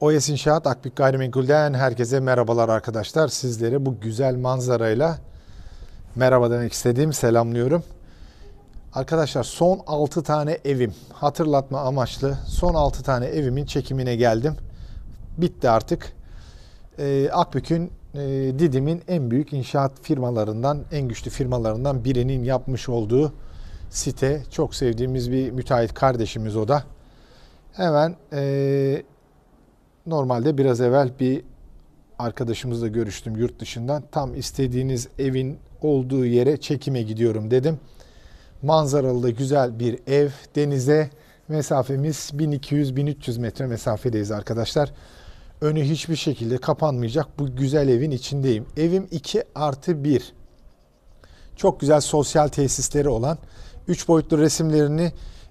OS İnşaat Akbük Gayrimenkul'den herkese merhabalar arkadaşlar. Sizlere bu güzel manzarayla merhaba demek istediğim selamlıyorum. Arkadaşlar son 6 tane evim, hatırlatma amaçlı son 6 tane evimin çekimine geldim. Bitti artık. Akbük'ün Didim'in en büyük inşaat firmalarından, en güçlü firmalarından birinin yapmış olduğu site. Çok sevdiğimiz bir müteahhit kardeşimiz o da. Hemen normalde biraz evvel bir arkadaşımızla görüştüm yurt dışından. Tam istediğiniz evin olduğu yere çekime gidiyorum dedim. Manzaralı da güzel bir ev. Denize mesafemiz 1200-1300 metre mesafedeyiz arkadaşlar. Önü hiçbir şekilde kapanmayacak bu güzel evin içindeyim. Evim 2+1. Çok güzel sosyal tesisleri olan 3 boyutlu resimlerini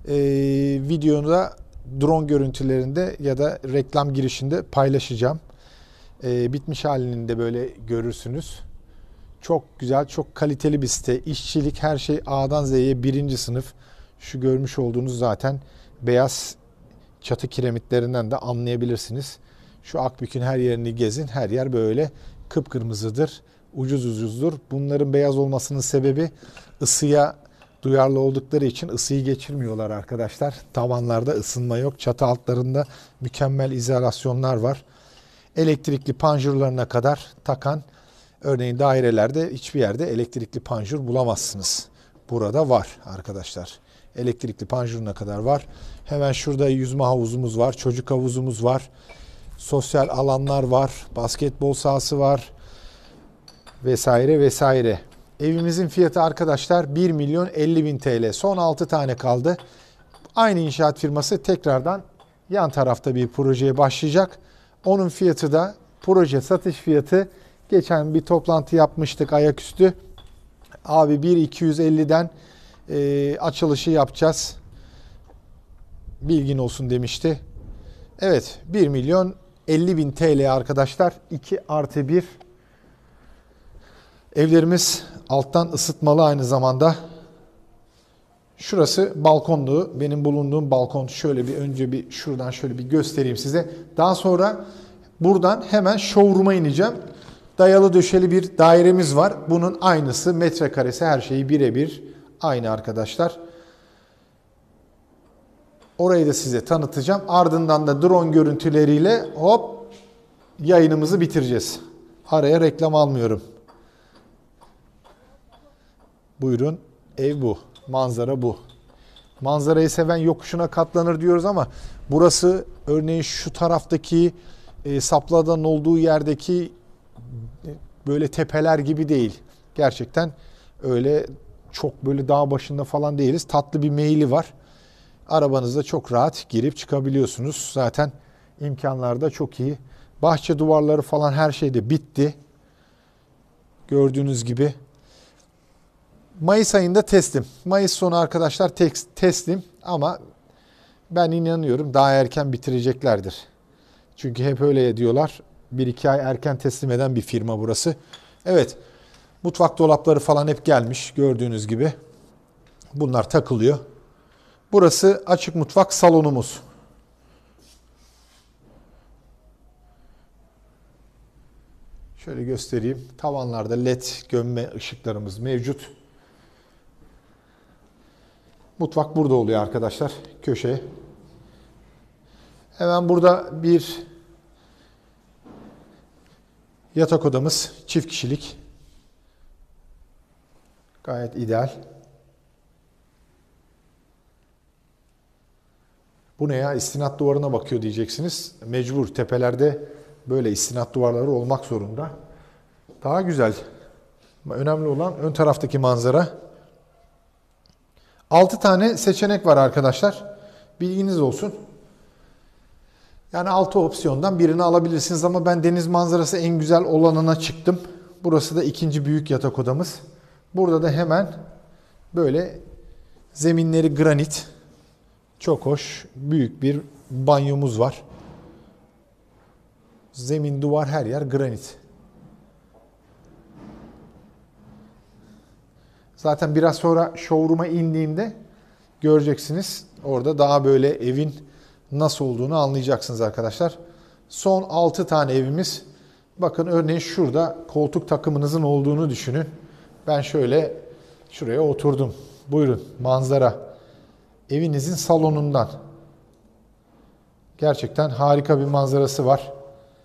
videoda drone görüntülerinde ya da reklam girişinde paylaşacağım. Bitmiş halini de böyle görürsünüz. Çok güzel, çok kaliteli bir site. İşçilik her şey A'dan Z'ye 1. sınıf. Şu görmüş olduğunuz zaten beyaz çatı kiremitlerinden de anlayabilirsiniz. Şu Akbük'ün her yerini gezin. Her yer böyle kıpkırmızıdır. Ucuzdur. Bunların beyaz olmasının sebebi ısıya duyarlı oldukları için ısıyı geçirmiyorlar arkadaşlar. Tavanlarda ısınma yok. Çatı altlarında mükemmel izolasyonlar var. Elektrikli panjurlarına kadar takan, örneğin dairelerde hiçbir yerde elektrikli panjur bulamazsınız. Burada var arkadaşlar. Elektrikli panjuruna kadar var. Hemen şurada yüzme havuzumuz var. Çocuk havuzumuz var. Sosyal alanlar var. Basketbol sahası var. Vesaire vesaire. Evimizin fiyatı arkadaşlar 1.050.000 TL. Son 6 tane kaldı. Aynı inşaat firması tekrardan yan tarafta bir projeye başlayacak. Onun fiyatı da proje satış fiyatı. Geçen bir toplantı yapmıştık ayaküstü. Abi 1.250'den açılışı yapacağız. Bilgin olsun demişti. Evet, 1.050.000 TL arkadaşlar. 2+1. Evlerimiz alttan ısıtmalı aynı zamanda. Şurası balkondu. Benim bulunduğum balkon. Şöyle bir önce bir şuradan şöyle bir göstereyim size. Daha sonra buradan hemen showroom'a ineceğim. Dayalı döşeli bir dairemiz var. Bunun aynısı, metrekaresi, her şeyi birebir aynı arkadaşlar. Orayı da size tanıtacağım. Ardından da drone görüntüleriyle hop yayınımızı bitireceğiz. Araya reklam almıyorum. Buyurun, ev bu. Manzara bu. Manzarayı seven yokuşuna katlanır diyoruz ama burası örneğin şu taraftaki Sapla'dan olduğu yerdeki böyle tepeler gibi değil. Gerçekten öyle çok böyle dağ başında falan değiliz. Tatlı bir meyili var. Arabanızda çok rahat girip çıkabiliyorsunuz. Zaten imkanlar da çok iyi. Bahçe duvarları falan her şey de bitti. Gördüğünüz gibi. Mayıs ayında teslim. Mayıs sonu arkadaşlar teslim ama ben inanıyorum daha erken bitireceklerdir. Çünkü hep öyle diyorlar. 1-2 ay erken teslim eden bir firma burası. Evet. Mutfak dolapları falan hep gelmiş gördüğünüz gibi. Bunlar takılıyor. Burası açık mutfak salonumuz. Şöyle göstereyim. Tavanlarda led gömme ışıklarımız mevcut. Mutfak burada oluyor arkadaşlar. Köşeye. Hemen burada bir yatak odamız. Çift kişilik. Gayet ideal. Bu ne ya? İstinat duvarına bakıyor diyeceksiniz. Mecbur. Tepelerde böyle istinat duvarları olmak zorunda. Daha güzel. Önemli olan ön taraftaki manzara. 6 tane seçenek var arkadaşlar. Bilginiz olsun. Yani 6 opsiyondan birini alabilirsiniz ama ben deniz manzarası en güzel olanına çıktım. Burası da ikinci büyük yatak odamız. Burada da hemen böyle zeminleri granit. Çok hoş. Büyük bir banyomuz var. Zemin, duvar, her yer granit. Zaten biraz sonra showroom'a indiğimde göreceksiniz. Orada daha böyle evin nasıl olduğunu anlayacaksınız arkadaşlar. Son 6 tane evimiz. Bakın örneğin şurada koltuk takımınızın olduğunu düşünün. Ben şöyle şuraya oturdum. Buyurun manzara. Evinizin salonundan. Gerçekten harika bir manzarası var.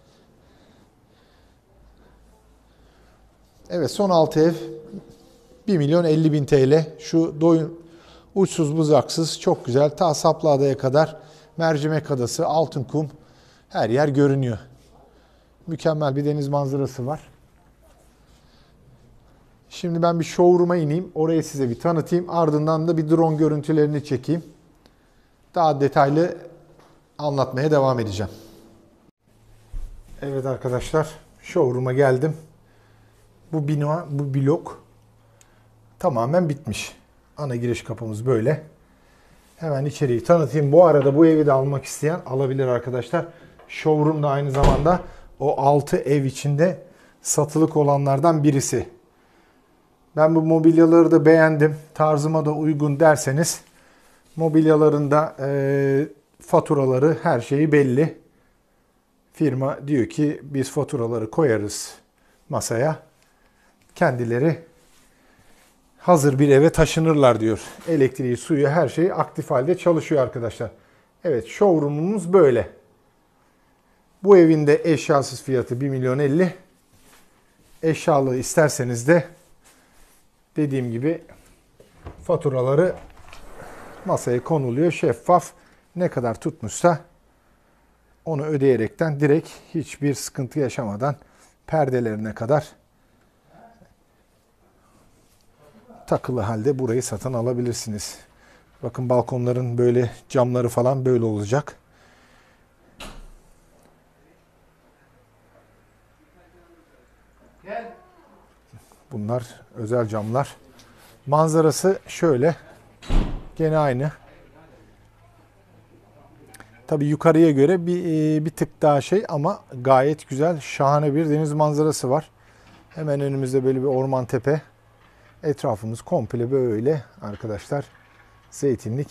Evet, son 6 ev 1.050.000 TL. Şu doyum uçsuz bucaksız çok güzel. Ta Saplıada'ya kadar Mercimek Adası, Altınkum her yer görünüyor. Mükemmel bir deniz manzarası var. Şimdi ben bir showroom'a ineyim. Orayı size bir tanıtayım. Ardından da bir drone görüntülerini çekeyim. Daha detaylı anlatmaya devam edeceğim. Evet arkadaşlar, showroom'a geldim. Bu bina, bu blok tamamen bitmiş. Ana giriş kapımız böyle. Hemen içeriği tanıtayım. Bu arada bu evi de almak isteyen alabilir arkadaşlar. Showroom da aynı zamanda o 6 ev içinde satılık olanlardan birisi. Ben bu mobilyaları da beğendim, tarzıma da uygun derseniz mobilyaların da faturaları, her şeyi belli. Firma diyor ki biz faturaları koyarız masaya. Kendileri hazır bir eve taşınırlar diyor. Elektriği, suyu, her şey aktif halde çalışıyor arkadaşlar. Evet, showroom'umuz böyle. Bu evin de eşyasız fiyatı 1.050.000. Eşyalı isterseniz de dediğim gibi faturaları masaya konuluyor. Şeffaf, ne kadar tutmuşsa onu ödeyerekten direkt hiçbir sıkıntı yaşamadan perdelerine kadar takılı halde burayı satın alabilirsiniz. Bakın balkonların böyle camları falan böyle olacak. Bunlar özel camlar. Manzarası şöyle. Gene aynı. Tabii yukarıya göre bir tık daha şey ama gayet güzel, şahane bir deniz manzarası var. Hemen önümüzde böyle bir orman tepe. Etrafımız komple böyle arkadaşlar. Zeytinlik.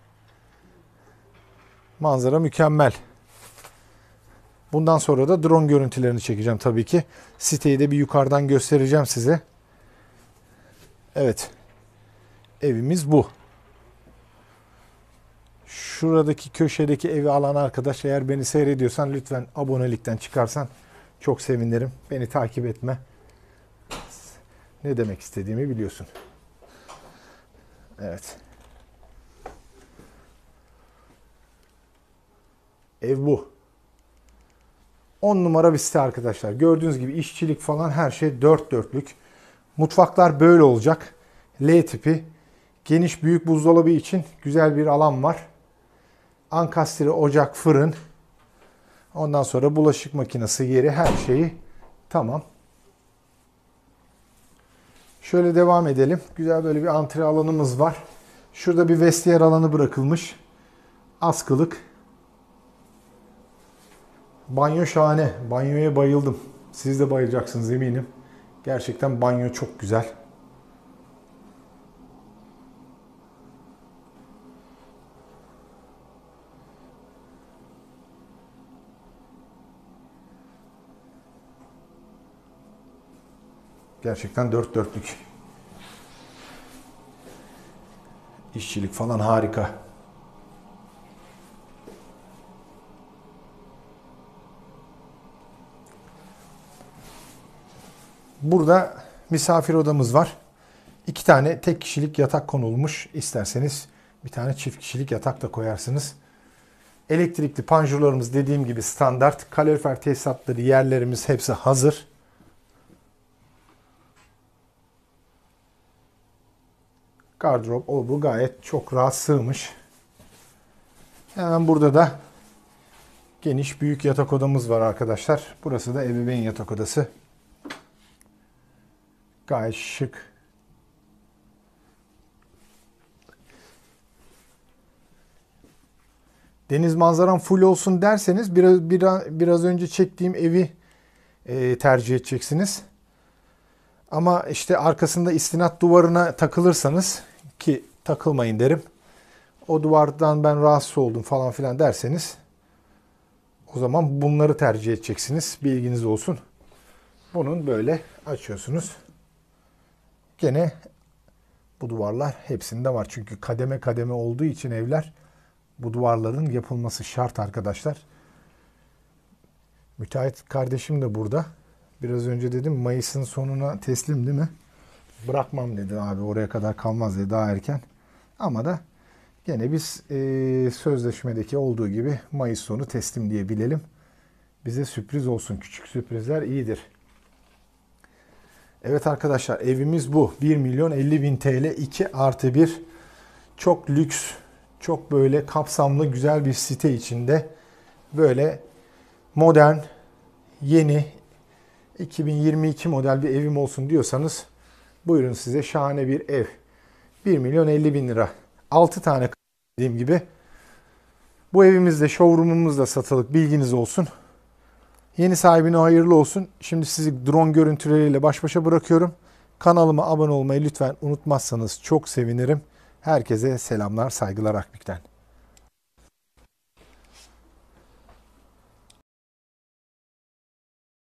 Manzara mükemmel. Bundan sonra da drone görüntülerini çekeceğim tabii ki. Siteyi de bir yukarıdan göstereceğim size. Evet. Evimiz bu. Şuradaki köşedeki evi alan arkadaş, eğer beni seyrediyorsan lütfen abonelikten çıkarsan çok sevinirim. Beni takip etme. Ne demek istediğimi biliyorsun. Evet. Ev bu. 10 numara bir site arkadaşlar. Gördüğünüz gibi işçilik falan her şey dört dörtlük. Mutfaklar böyle olacak. L tipi. Geniş büyük buzdolabı için güzel bir alan var. Ankastre, ocak, fırın. Ondan sonra bulaşık makinesi yeri, her şeyi tamam. Şöyle devam edelim. Güzel böyle bir antre alanımız var. Şurada bir vestiyer alanı bırakılmış. Askılık. Banyo şahane. Banyoya bayıldım. Siz de bayılacaksınız eminim. Gerçekten banyo çok güzel. Gerçekten dört dörtlük. İşçilik falan harika. Burada misafir odamız var. 2 tane tek kişilik yatak konulmuş. İsterseniz bir tane çift kişilik yatak da koyarsınız. Elektrikli panjurlarımız dediğim gibi standart. Kalorifer tesisatları, yerlerimiz hepsi hazır. Gardırop o bu gayet çok rahat sığmış. Hemen burada da geniş büyük yatak odamız var arkadaşlar. Burası da ebeveyn yatak odası. Gayet şık. Deniz manzaram full olsun derseniz biraz önce çektiğim evi tercih edeceksiniz. Ama işte arkasında istinat duvarına takılırsanız, ki takılmayın derim. O duvardan ben rahatsız oldum falan filan derseniz O zaman bunları tercih edeceksiniz. Bilginiz olsun. Bunun böyle açıyorsunuz. Gene bu duvarlar hepsinde var. Çünkü kademe kademe olduğu için evler, bu duvarların yapılması şart arkadaşlar. Müteahhit kardeşim de burada. Biraz önce dedim Mayıs'ın sonuna teslim değil mi? Bırakmam dedi abi, oraya kadar kalmaz dedi, daha erken. Ama da gene biz sözleşmedeki olduğu gibi Mayıs sonu teslim diye bilelim. Bize sürpriz olsun. Küçük sürprizler iyidir. Evet arkadaşlar, evimiz bu. 1.050.000 TL 2+1. Çok lüks, çok böyle kapsamlı güzel bir site içinde. Böyle modern, yeni 2022 model bir evim olsun diyorsanız buyurun size şahane bir ev. 1.050.000 lira. 6 tane dediğim gibi. Bu evimizde, showroom'umuzda satılık, bilginiz olsun. Yeni sahibine hayırlı olsun. Şimdi sizi drone görüntüleriyle baş başa bırakıyorum. Kanalıma abone olmayı lütfen unutmazsanız çok sevinirim. Herkese selamlar, saygılar Akbik'ten.